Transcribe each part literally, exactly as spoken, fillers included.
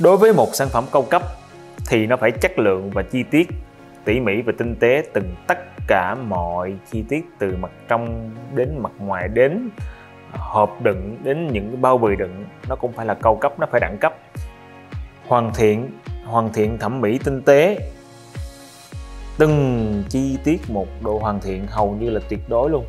Đối với một sản phẩm cao cấp thì nó phải chất lượng và chi tiết, tỉ mỉ và tinh tế từng tất cả mọi chi tiết, từ mặt trong đến mặt ngoài, đến hộp đựng, đến những cái bao bì đựng. Nó cũng phải là cao cấp, nó phải đẳng cấp. Hoàn thiện, hoàn thiện thẩm mỹ tinh tế, từng chi tiết một độ hoàn thiện hầu như là tuyệt đối luôn.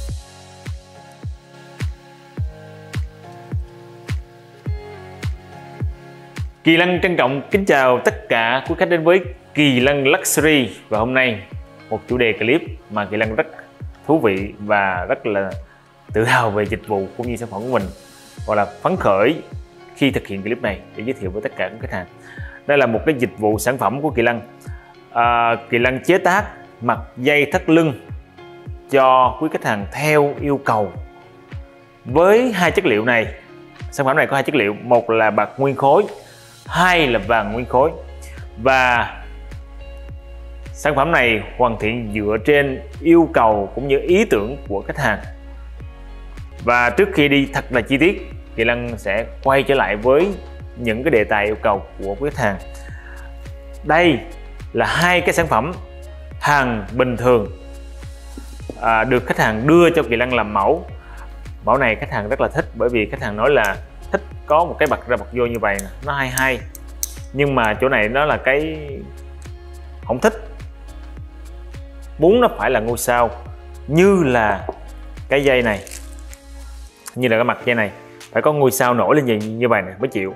Kỳ Lân trân trọng kính chào tất cả quý khách đến với Kỳ Lân Luxury. Và hôm nay một chủ đề clip mà Kỳ Lân rất thú vị và rất là tự hào về dịch vụ cũng như sản phẩm của mình, hoặc là phấn khởi khi thực hiện clip này để giới thiệu với tất cả các khách hàng. Đây là một cái dịch vụ sản phẩm của Kỳ Lân. à, Kỳ Lân chế tác mặt dây thắt lưng cho quý khách hàng theo yêu cầu với hai chất liệu này. Sản phẩm này có hai chất liệu, một là bạc nguyên khối, hai là vàng nguyên khối. Và sản phẩm này hoàn thiện dựa trên yêu cầu cũng như ý tưởng của khách hàng. Và trước khi đi thật là chi tiết, Kỳ Lân sẽ quay trở lại với những cái đề tài yêu cầu của khách hàng. Đây là hai cái sản phẩm hàng bình thường à, được khách hàng đưa cho Kỳ Lân làm mẫu. Mẫu này khách hàng rất là thích, bởi vì khách hàng nói là thích có một cái bật ra bật vô như vậy nè, nó hay hay. Nhưng mà chỗ này nó là cái không thích, muốn nó phải là ngôi sao như là cái dây này, như là cái mặt dây này phải có ngôi sao nổi lên như, như vậy này mới chịu.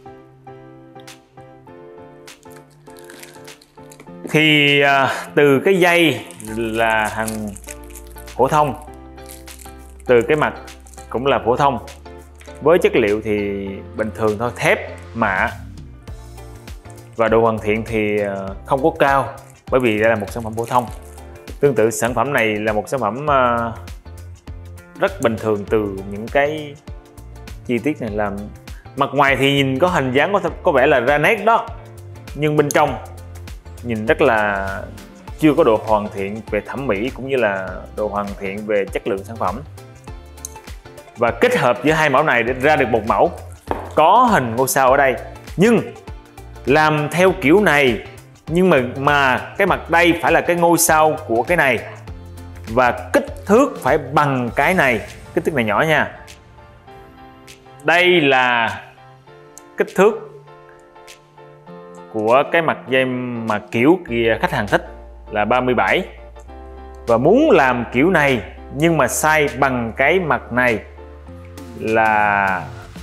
Thì à, từ cái dây là hàng phổ thông, từ cái mặt cũng là phổ thông, với chất liệu thì bình thường thôi, thép mạ, và độ hoàn thiện thì không có cao bởi vì đây là một sản phẩm phổ thông. Tương tự sản phẩm này là một sản phẩm rất bình thường, từ những cái chi tiết này làm mặt ngoài thì nhìn có hình dáng có, có vẻ là ra nét đó, nhưng bên trong nhìn rất là chưa có độ hoàn thiện về thẩm mỹ cũng như là độ hoàn thiện về chất lượng sản phẩm. Và kết hợp giữa hai mẫu này để ra được một mẫu có hình ngôi sao ở đây, nhưng làm theo kiểu này, nhưng mà mà cái mặt đây phải là cái ngôi sao của cái này, và kích thước phải bằng cái này, kích thước này nhỏ nha. Đây là kích thước của cái mặt dây mà kiểu kìa khách hàng thích là ba mươi bảy, và muốn làm kiểu này nhưng mà size bằng cái mặt này là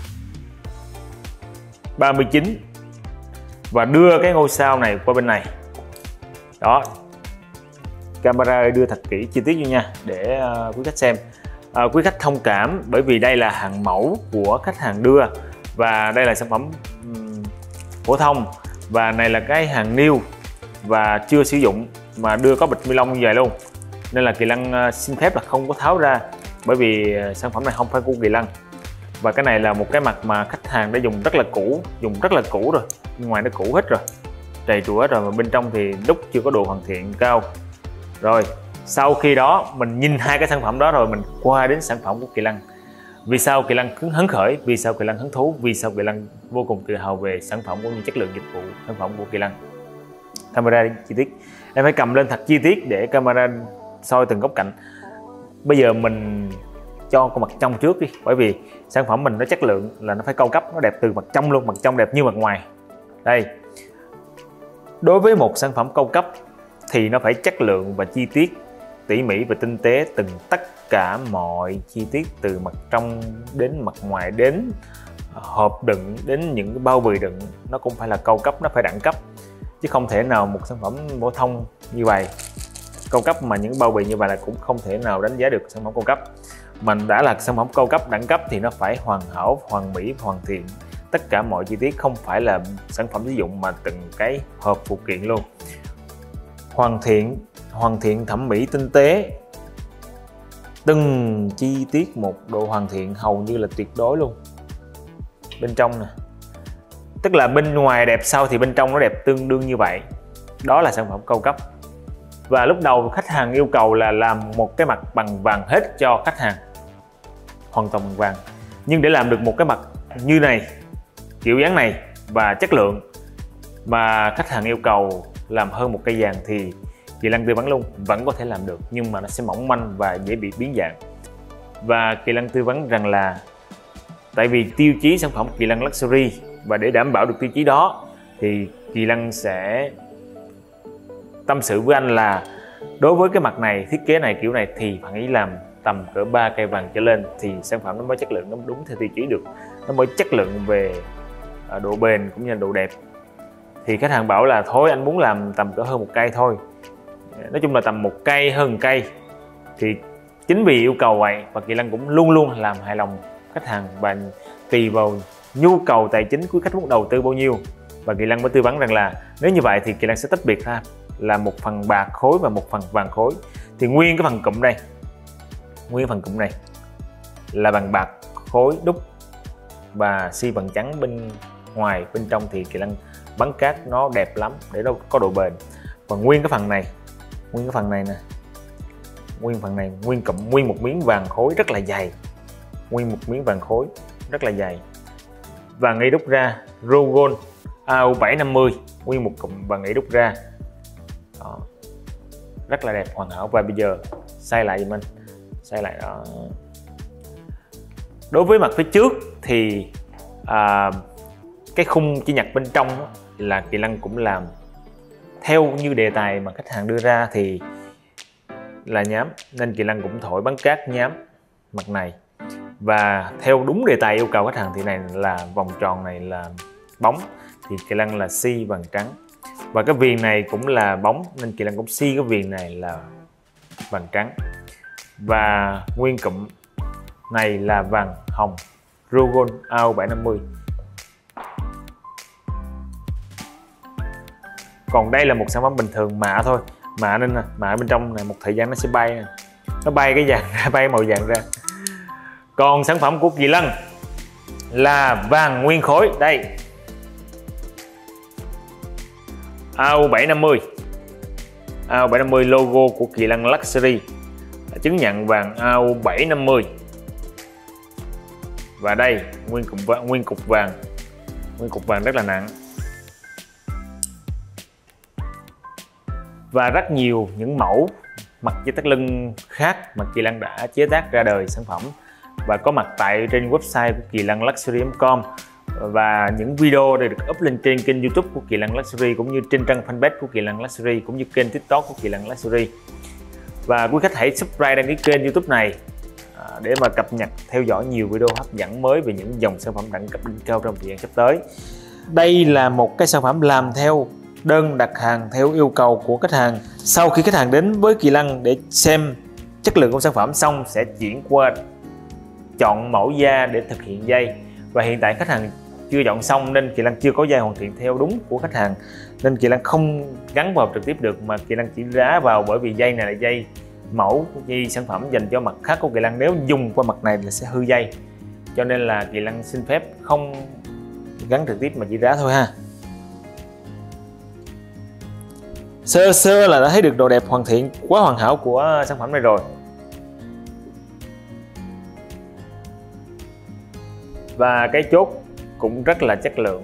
ba mươi chín, và đưa cái ngôi sao này qua bên này đó. Camera đưa thật kỹ chi tiết vô nha để uh, quý khách xem, uh, quý khách thông cảm, bởi vì đây là hàng mẫu của khách hàng đưa, và đây là sản phẩm um, phổ thông, và này là cái hàng new và chưa sử dụng mà đưa có bịch ni lông như vậy luôn, nên là Kỳ Lân uh, xin phép là không có tháo ra, bởi vì uh, sản phẩm này không phải của Kỳ Lân. Và cái này là một cái mặt mà khách hàng đã dùng rất là cũ, dùng rất là cũ rồi, bên ngoài nó cũ hết rồi, trầy trụa hết rồi, mà bên trong thì đúc chưa có độ hoàn thiện cao. Rồi sau khi đó mình nhìn hai cái sản phẩm đó rồi mình qua đến sản phẩm của Kỳ Lân. Vì sao Kỳ Lân hứng khởi, vì sao Kỳ Lân hứng thú, vì sao Kỳ Lân vô cùng tự hào về sản phẩm cũng như chất lượng dịch vụ sản phẩm của Kỳ Lân. Camera chi tiết, em phải cầm lên thật chi tiết để camera soi từng góc cạnh. Bây giờ mình cho con mặt trong trước đi, bởi vì sản phẩm mình nó chất lượng là nó phải cao cấp, nó đẹp từ mặt trong luôn, mặt trong đẹp như mặt ngoài. Đây, đối với một sản phẩm cao cấp thì nó phải chất lượng và chi tiết, tỉ mỉ và tinh tế từng tất cả mọi chi tiết, từ mặt trong đến mặt ngoài, đến hộp đựng, đến những cái bao bì đựng. Nó cũng phải là cao cấp, nó phải đẳng cấp, chứ không thể nào một sản phẩm phổ thông như vậy cao cấp mà những bao bì như vậy là cũng không thể nào đánh giá được sản phẩm cao cấp. Mình đã là sản phẩm cao cấp, đẳng cấp thì nó phải hoàn hảo, hoàn mỹ, hoàn thiện tất cả mọi chi tiết, không phải là sản phẩm sử dụng mà từng cái hộp phụ kiện luôn. Hoàn thiện, hoàn thiện thẩm mỹ tinh tế, từng chi tiết một độ hoàn thiện hầu như là tuyệt đối luôn. Bên trong nè, tức là bên ngoài đẹp sau thì bên trong nó đẹp tương đương như vậy. Đó là sản phẩm cao cấp. Và lúc đầu khách hàng yêu cầu là làm một cái mặt bằng vàng hết cho khách hàng, hoàn toàn bằng vàng. Nhưng để làm được một cái mặt như này, kiểu dáng này và chất lượng mà khách hàng yêu cầu làm hơn một cây vàng thì Kỳ Lân tư vấn luôn vẫn có thể làm được, nhưng mà nó sẽ mỏng manh và dễ bị biến dạng. Và Kỳ Lân tư vấn rằng là tại vì tiêu chí sản phẩm Kỳ Lân Luxury, và để đảm bảo được tiêu chí đó thì Kỳ Lân sẽ tâm sự với anh là đối với cái mặt này, thiết kế này, kiểu này thì bạn ấy làm tầm cỡ ba cây vàng trở lên thì sản phẩm nó mới chất lượng, nó đúng theo tiêu chí được, nó mới chất lượng về độ bền cũng như là độ đẹp. Thì khách hàng bảo là thôi anh muốn làm tầm cỡ hơn một cây thôi, nói chung là tầm một cây hơn một cây. Thì chính vì yêu cầu vậy và Kỳ Lân cũng luôn luôn làm hài lòng khách hàng, và tùy vào nhu cầu tài chính của khách muốn đầu tư bao nhiêu, và Kỳ Lân mới tư vấn rằng là nếu như vậy thì Kỳ Lân sẽ tách biệt ra là một phần bạc khối và một phần vàng khối. Thì nguyên cái phần cụm đây, nguyên phần cụm này là bằng bạc khối đúc và xi bằng trắng bên ngoài, bên trong thì Kỳ Lân bắn cát nó đẹp lắm để nó có độ bền. Và nguyên cái phần này, nguyên cái phần này nè, nguyên phần này, nguyên cụm, nguyên một miếng vàng khối rất là dày, nguyên một miếng vàng khối rất là dày. Vàng nghi đúc ra Rogold A U bảy năm mươi, nguyên một cụm vàng nghi đúc ra. Đó. Rất là đẹp, hoàn hảo. Và bây giờ xoay lại giùm anh, xoay lại đó. Đối với mặt phía trước thì à, cái khung chỉ nhặt bên trong đó, là Kỳ Lân cũng làm theo như đề tài mà khách hàng đưa ra thì là nhám, nên Kỳ Lân cũng thổi bắn cát nhám mặt này. Và theo đúng đề tài yêu cầu khách hàng thì này là vòng tròn này là bóng, thì Kỳ Lân là xi vàng trắng. Và cái viền này cũng là bóng nên Kỳ Lân cũng xi cái viền này là vàng trắng. Và nguyên cụm này là vàng hồng Rogold A U bảy năm mươi. Còn đây là một sản phẩm bình thường mạ thôi, mạ nên mạ bên trong này một thời gian nó sẽ bay này. Nó bay cái vàng ra, bay màu vàng ra. Còn sản phẩm của Kỳ Lân là vàng nguyên khối đây, A U bảy năm mươi, A U bảy năm mươi logo của Kỳ Lân Luxury, chứng nhận vàng A U bảy năm mươi. Và đây nguyên cục vàng, nguyên cục vàng, nguyên cục vàng rất là nặng. Và rất nhiều những mẫu mặt dây thắt lưng khác mà Kỳ Lân đã chế tác ra đời sản phẩm và có mặt tại trên website của Kỳ Lân Luxury chấm com, và những video đều được up lên trên kênh YouTube của Kỳ Lân Luxury cũng như trên trang fanpage của Kỳ Lân Luxury cũng như kênh TikTok của Kỳ Lân Luxury. Và quý khách hãy subscribe đăng ký kênh YouTube này để mà cập nhật theo dõi nhiều video hấp dẫn mới về những dòng sản phẩm đẳng cấp đỉnh cao trong thời gian sắp tới. Đây là một cái sản phẩm làm theo đơn đặt hàng theo yêu cầu của khách hàng. Sau khi khách hàng đến với Kỳ Lân để xem chất lượng của sản phẩm xong sẽ chuyển qua chọn mẫu da để thực hiện dây. Và hiện tại khách hàng chưa chọn xong nên Kỳ Lân chưa có dây hoàn thiện theo đúng của khách hàng, nên Kỳ Lân không gắn vào trực tiếp được, mà Kỳ Lân chỉ rá vào, bởi vì dây này là dây mẫu, dây sản phẩm dành cho mặt khác của Kỳ Lân, nếu dùng qua mặt này là sẽ hư dây, cho nên là Kỳ Lân xin phép không gắn trực tiếp mà chỉ rá thôi ha. Sơ sơ là đã thấy được độ đẹp hoàn thiện quá hoàn hảo của sản phẩm này rồi. Và cái chốt cũng rất là chất lượng.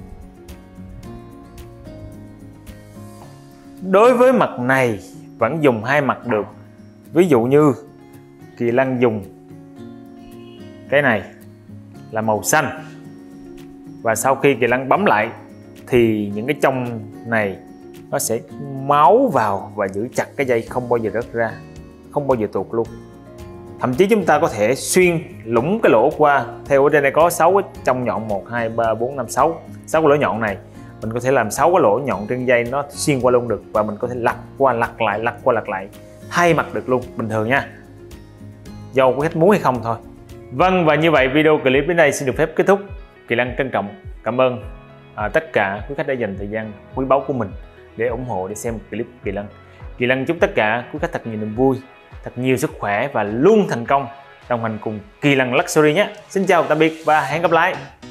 Đối với mặt này vẫn dùng hai mặt được. Ví dụ như Kỳ Lân dùng cái này là màu xanh, và sau khi Kỳ Lân bấm lại thì những cái trong này nó sẽ máu vào và giữ chặt cái dây, không bao giờ rớt ra, không bao giờ tuột luôn. Thậm chí chúng ta có thể xuyên lũng cái lỗ qua, theo ở trên đây có sáu cái trong nhọn, một, hai, ba, bốn, năm, sáu, sáu cái lỗ nhọn này, mình có thể làm sáu cái lỗ nhọn trên dây nó xuyên qua luôn được, và mình có thể lặt qua lặt lại, lặt qua lặt lại, hai mặt được luôn, bình thường nha, do quý khách muốn hay không thôi. Vâng, và như vậy video clip đến đây xin được phép kết thúc. Kỳ Lân trân trọng cảm ơn à, tất cả quý khách đã dành thời gian quý báu của mình để ủng hộ, để xem clip Kỳ Lân. Kỳ Lân chúc tất cả quý khách thật nhiều niềm vui, thật nhiều sức khỏe và luôn thành công đồng hành cùng Kỳ Lân Luxury nhé. Xin chào tạm biệt và hẹn gặp lại.